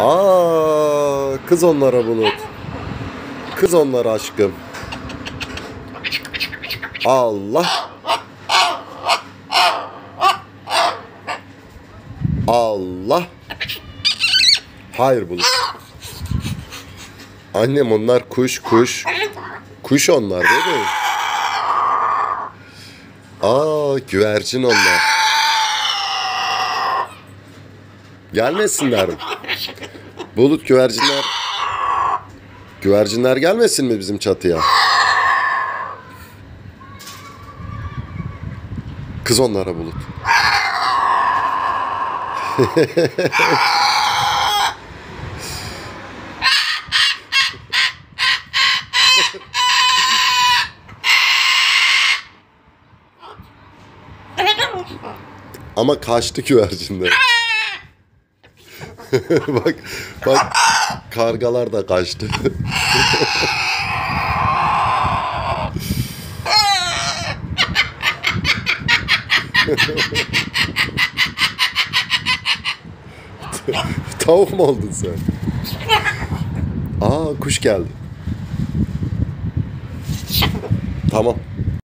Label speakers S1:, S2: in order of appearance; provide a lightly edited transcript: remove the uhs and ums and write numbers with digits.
S1: Kız onlara Bulut. Kız onlara aşkım. Allah. Allah. Hayır Bulut. Annem onlar kuş kuş. Kuş onlar değil mi? Güvercin onlar. Gelmesinler mi? Bulut güvercinler. Güvercinler gelmesin mi bizim çatıya? Kız onlara Bulut. Ama kaçtı güvercinler. bak, bak kargalar da kaçtı. Tavuk mu oldun sen? Kuş geldi. Tamam.